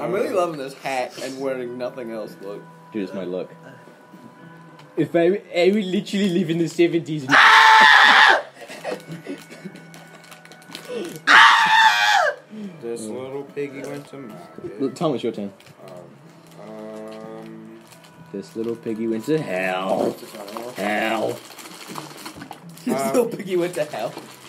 I'm really loving this hat and wearing nothing else. Look, dude, it's my look. If I would literally live in the 70s. This little piggy went to market. Tom, it's your turn. This little piggy went to hell. Hell. this little piggy went to hell.